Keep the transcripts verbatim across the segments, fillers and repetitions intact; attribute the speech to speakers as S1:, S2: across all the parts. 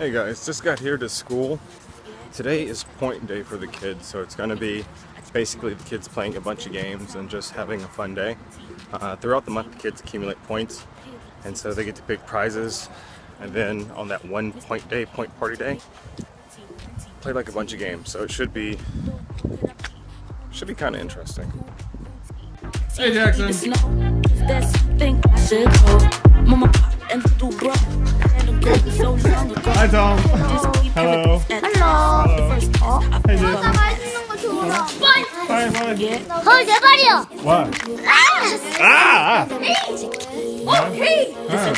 S1: Hey guys, just got here to school. Today is point day for the kids, so it's going to be basically the kids playing a bunch of games and just having a fun day. Uh, throughout the month, the kids accumulate points, and so they get to pick prizes. And then on that one point day, point party day, play like a bunch of games. So it should be should be kind of interesting.
S2: Hey Jackson. Hi Tom. Hello.
S3: Hello.
S2: Hey Jason.
S3: Bye.
S2: Bye bye.
S3: 헐 내 발이야.
S2: What?
S3: 아!
S2: Ah!
S3: 어, 헤이.
S2: Ah.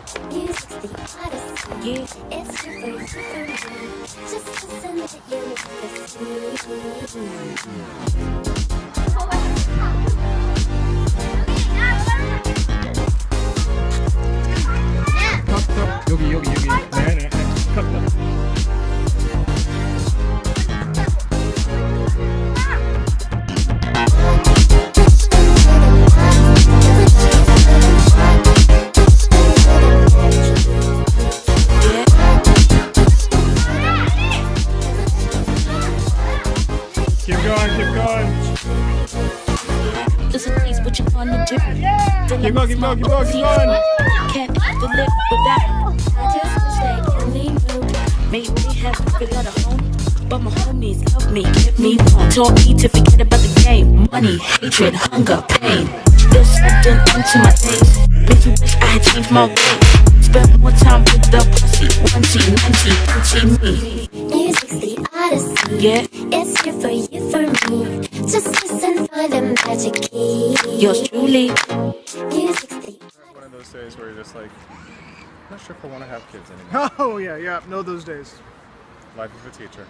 S2: 컵컵 여기 여기 여기. 네네. 컵컵. Keep going, keep going.
S4: Just a piece, but you want to do.
S2: Keep going, keep going, keep going, keep going.
S4: Can't have to live without. I just wish they only knew. Maybe they have to figure out a home, but my homies love me, give me one. Told me to forget about the game. Money, hatred, hunger, pain. There's something into my days. Makes me wish I had changed my ways. Spend more time with the pussy. One T, one T, two T, me.
S5: Music's the odyssey.
S4: Yeah.
S5: It's here for you, for me. Just listen for the magic key.
S4: Yours truly.
S5: Music's the
S1: One of those days where you're just like, not sure if I want to have kids anymore.
S2: Oh yeah, yeah, know those days.
S1: Life of a teacher.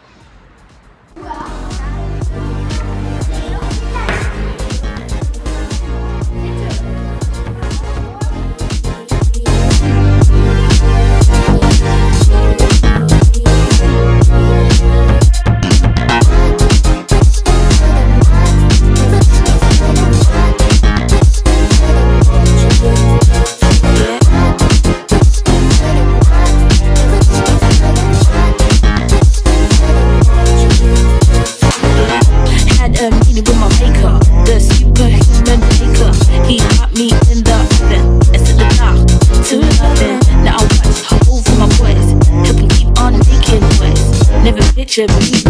S1: So,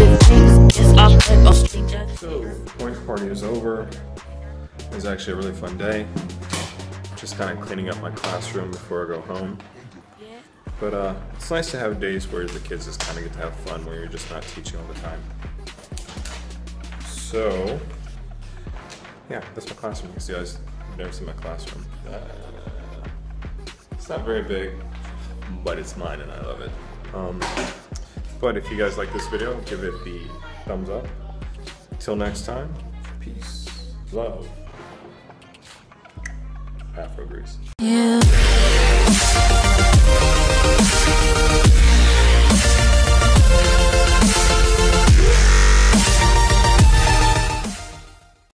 S1: point party is over. It was actually a really fun day. Just kind of cleaning up my classroom before I go home. But uh, it's nice to have days where the kids just kind of get to have fun, where you're just not teaching all the time. So, yeah, that's my classroom. You can see guys, you've never seen my classroom. Uh, it's not very big, but it's mine and I love it. Um, But if you guys like this video, give it the thumbs up. Till next time, peace, love, Afro Grease.
S4: Yeah.